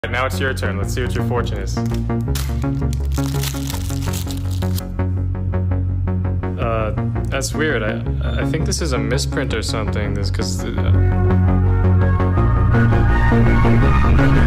Now it's your turn. Let's see what your fortune is. That's weird. I think this is a misprint or something. This because.